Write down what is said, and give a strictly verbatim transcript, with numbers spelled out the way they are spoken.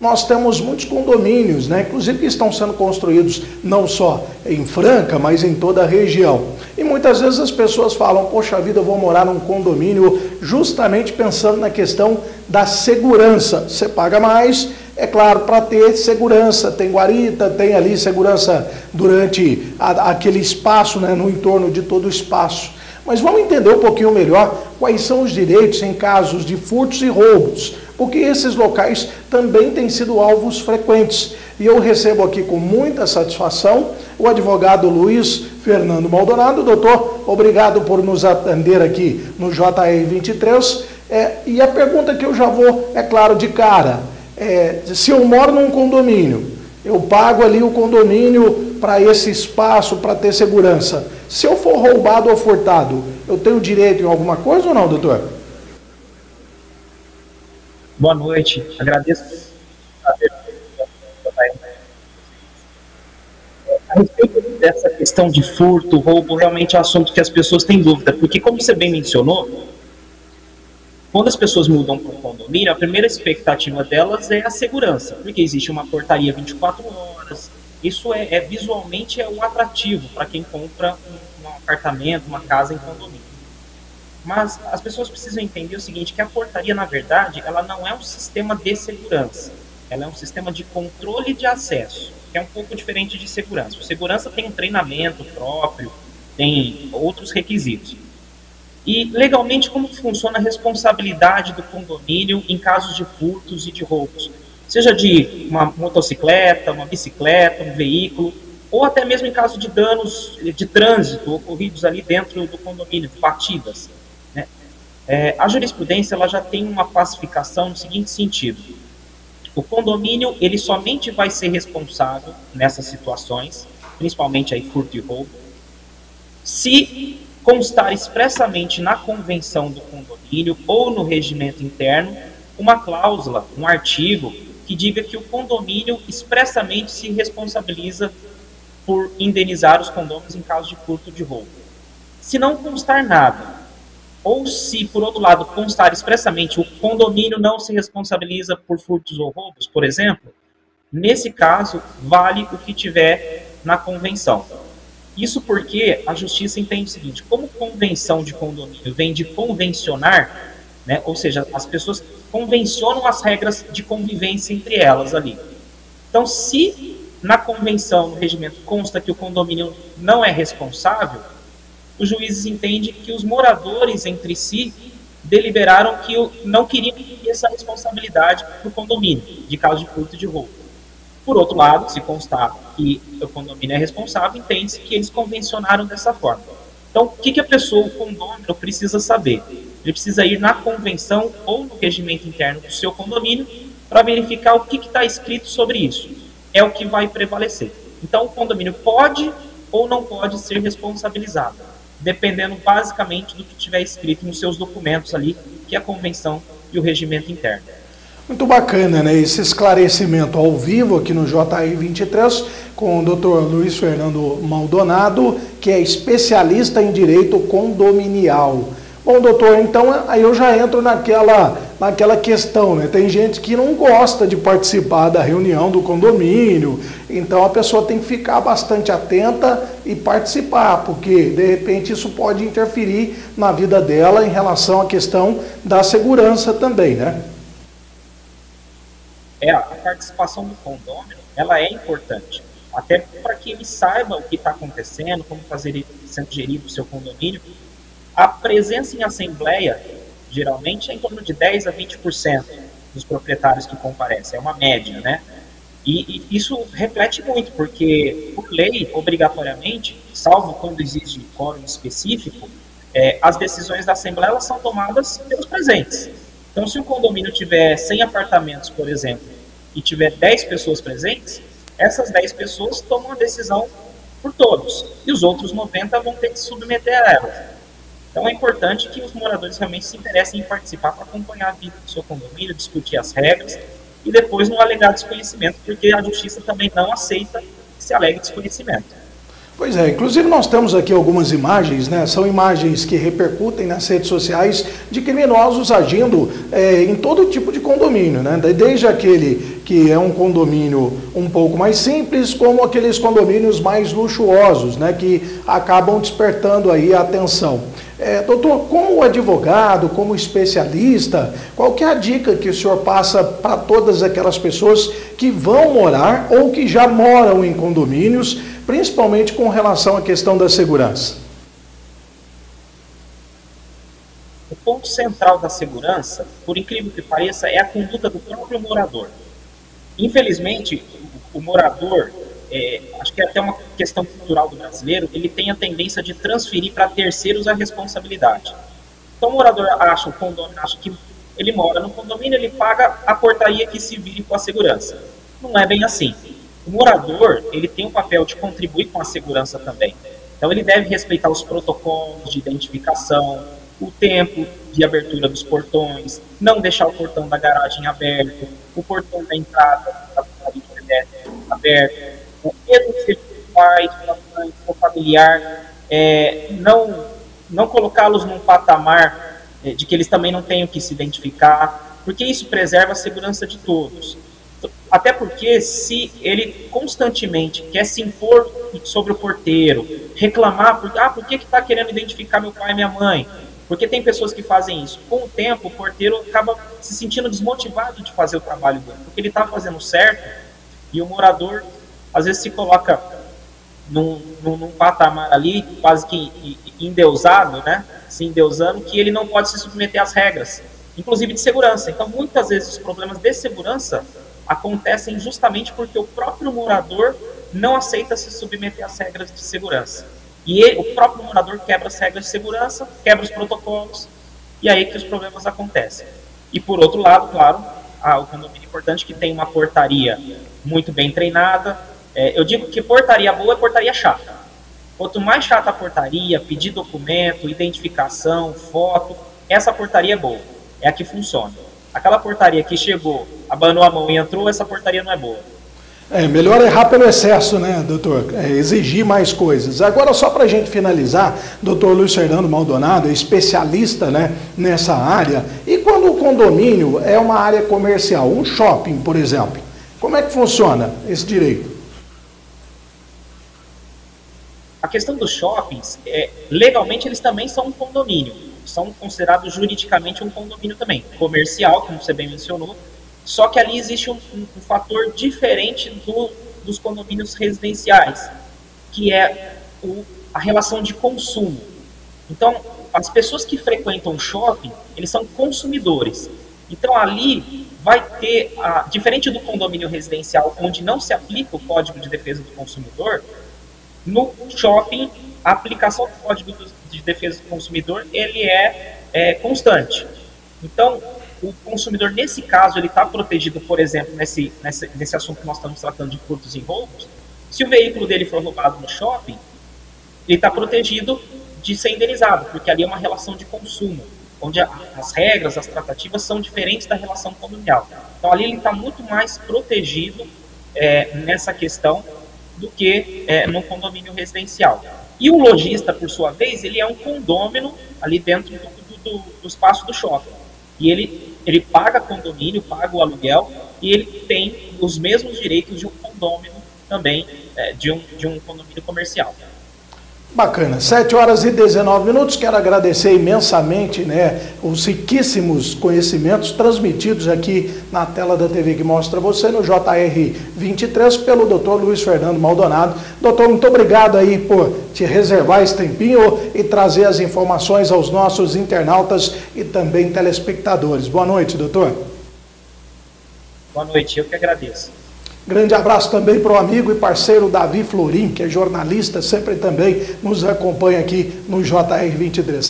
nós temos muitos condomínios, né, inclusive que estão sendo construídos não só em Franca, mas em toda a região. E muitas vezes as pessoas falam, poxa vida, eu vou morar num condomínio justamente pensando na questão da segurança. Você paga mais, é claro, para ter segurança, tem guarita, tem ali segurança durante a, aquele espaço, né, no entorno de todo o espaço. Mas vamos entender um pouquinho melhor quais são os direitos em casos de furtos e roubos, porque esses locais também têm sido alvos frequentes. E eu recebo aqui com muita satisfação o advogado Luiz Fernando Maldonado. Doutor, obrigado por nos atender aqui no J R vinte e três. É, e a pergunta que eu já vou, é claro, de cara, é, se eu moro num condomínio, eu pago ali o condomínio para esse espaço, para ter segurança. Se eu for roubado ou furtado, eu tenho direito em alguma coisa ou não, doutor? Boa noite, agradeço. A respeito dessa questão de furto, roubo, realmente é um assunto que as pessoas têm dúvida, porque como você bem mencionou, quando as pessoas mudam para um condomínio, a primeira expectativa delas é a segurança, porque existe uma portaria vinte e quatro horas, isso é, é visualmente é um atrativo para quem compra um, um apartamento, uma casa em condomínio. Mas as pessoas precisam entender o seguinte, que a portaria, na verdade, ela não é um sistema de segurança, ela é um sistema de controle de acesso, que é um pouco diferente de segurança. O segurança tem um treinamento próprio, tem outros requisitos. E, legalmente, como funciona a responsabilidade do condomínio em casos de furtos e de roubos? Seja de uma motocicleta, uma bicicleta, um veículo, ou até mesmo em caso de danos de trânsito ocorridos ali dentro do condomínio, de batidas. Né? É, a jurisprudência ela já tem uma classificação no seguinte sentido. O condomínio ele somente vai ser responsável nessas situações, principalmente aí furto e roubo, se constar expressamente na convenção do condomínio ou no regimento interno uma cláusula, um artigo, que diga que o condomínio expressamente se responsabiliza por indenizar os condôminos em caso de furto ou de roubo. Se não constar nada, ou se, por outro lado, constar expressamente o condomínio não se responsabiliza por furtos ou roubos, por exemplo, nesse caso, vale o que tiver na convenção. Isso porque a justiça entende o seguinte, como convenção de condomínio vem de convencionar, né, ou seja, as pessoas convencionam as regras de convivência entre elas ali. Então, se na convenção, no regimento, consta que o condomínio não é responsável, os juízes entendem que os moradores entre si deliberaram que não queriam essa responsabilidade para o condomínio, de caso de furto e de roubo. Por outro lado, se constar que o condomínio é responsável, entende-se que eles convencionaram dessa forma. Então, o que, que a pessoa, o condômino, precisa saber? Ele precisa ir na convenção ou no regimento interno do seu condomínio para verificar o que está escrito sobre isso. É o que vai prevalecer. Então, o condomínio pode ou não pode ser responsabilizado, dependendo basicamente do que tiver escrito nos seus documentos ali, que é a convenção e o regimento interno. Muito bacana, né? Esse esclarecimento ao vivo aqui no J R vinte e três com o doutor Luiz Fernando Maldonado, que é especialista em direito condominial. Bom, doutor, então aí eu já entro naquela, naquela questão, né? Tem gente que não gosta de participar da reunião do condomínio, então a pessoa tem que ficar bastante atenta e participar, porque de repente isso pode interferir na vida dela em relação à questão da segurança também, né? É, a participação do condômino, ela é importante, até para que ele saiba o que está acontecendo, como fazer sendo gerido o seu condomínio. A presença em assembleia, geralmente, é em torno de dez a vinte por cento dos proprietários que comparecem, é uma média, né? E, e isso reflete muito, porque, por lei, obrigatoriamente, salvo quando existe quórum específico, é, as decisões da assembleia elas são tomadas pelos presentes. Então, se o condomínio tiver cem apartamentos, por exemplo, e tiver dez pessoas presentes, essas dez pessoas tomam a decisão por todos, e os outros noventa vão ter que se submeter a elas. Então, é importante que os moradores realmente se interessem em participar para acompanhar a vida do seu condomínio, discutir as regras, e depois não alegar desconhecimento, porque a justiça também não aceita que se alegue desconhecimento. Pois é, inclusive nós temos aqui algumas imagens, né? São imagens que repercutem nas redes sociais de criminosos agindo é, em todo tipo de condomínio, né? Desde aquele que é um condomínio um pouco mais simples, como aqueles condomínios mais luxuosos, né? Que acabam despertando aí a atenção. É, doutor, como advogado, como especialista, qual que é a dica que o senhor passa para todas aquelas pessoas que vão morar ou que já moram em condomínios, principalmente com relação à questão da segurança? O ponto central da segurança, por incrível que pareça, é a conduta do próprio morador. Infelizmente, o morador, é, acho que é até uma questão cultural do brasileiro, ele tem a tendência de transferir para terceiros a responsabilidade. Então o morador acha, o condomínio acha que ele mora no condomínio, ele paga a portaria que se vire com a segurança. Não é bem assim. O morador, ele tem o papel de contribuir com a segurança também. Então ele deve respeitar os protocolos de identificação, o tempo de abertura dos portões, não deixar o portão da garagem aberto, o portão da entrada da aberto, mesmo se ele for pai, mãe, for familiar, é, não, não colocá-los num patamar é, de que eles também não tenham que se identificar, porque isso preserva a segurança de todos. Até porque se ele constantemente quer se impor sobre o porteiro, reclamar, por, ah, por que está querendo identificar meu pai e minha mãe? Porque tem pessoas que fazem isso. Com o tempo, o porteiro acaba se sentindo desmotivado de fazer o trabalho dele, porque ele está fazendo certo e o morador, às vezes, se coloca num, num, num patamar ali, quase que endeusado, né? Se endeusando, que ele não pode se submeter às regras, inclusive de segurança. Então, muitas vezes, os problemas de segurança acontecem justamente porque o próprio morador não aceita se submeter às regras de segurança. E ele, o próprio morador quebra as regras de segurança, quebra os protocolos, e aí que os problemas acontecem. E por outro lado, claro, ah, o condomínio é importante que tem uma portaria muito bem treinada. É, eu digo que portaria boa é portaria chata. Quanto mais chata a portaria, pedir documento, identificação, foto, essa portaria é boa, é a que funciona. Aquela portaria que chegou, abanou a mão e entrou, essa portaria não é boa. É, melhor errar pelo excesso, né, doutor? É, exigir mais coisas. Agora, só para a gente finalizar, doutor Luiz Fernando Maldonado é especialista, né, nessa área. E quando o condomínio é uma área comercial, um shopping, por exemplo, como é que funciona esse direito? A questão dos shoppings, é, legalmente eles também são um condomínio. São considerados juridicamente um condomínio também. Comercial, como você bem mencionou. Só que ali existe um, um, um fator diferente do, dos condomínios residenciais, que é o, a relação de consumo. Então, as pessoas que frequentam o shopping, eles são consumidores. Então, ali vai ter, a, diferente do condomínio residencial, onde não se aplica o Código de Defesa do Consumidor, no shopping, a aplicação do Código de Defesa do Consumidor, ele é, é constante. Então, o consumidor, nesse caso, ele está protegido, por exemplo, nesse, nesse, nesse assunto que nós estamos tratando de furtos e roubos. Se o veículo dele for roubado no shopping, ele está protegido de ser indenizado, porque ali é uma relação de consumo, onde a, as regras, as tratativas são diferentes da relação condominial. Então, ali ele está muito mais protegido é, nessa questão do que é, no condomínio residencial. E o lojista, por sua vez, ele é um condômino ali dentro do, do, do espaço do shopping. E ele, ele paga condomínio, paga o aluguel, e ele tem os mesmos direitos de um condômino também, é, de, um, de um condomínio comercial. Bacana, sete horas e dezenove minutos, quero agradecer imensamente, né, os riquíssimos conhecimentos transmitidos aqui na tela da T V que mostra você no J R vinte e três pelo doutor Luiz Fernando Maldonado. Doutor, muito obrigado aí por te reservar esse tempinho e trazer as informações aos nossos internautas e também telespectadores. Boa noite, doutor. Boa noite, eu que agradeço. Grande abraço também para o amigo e parceiro Davi Florim, que é jornalista, sempre também nos acompanha aqui no J R vinte e três.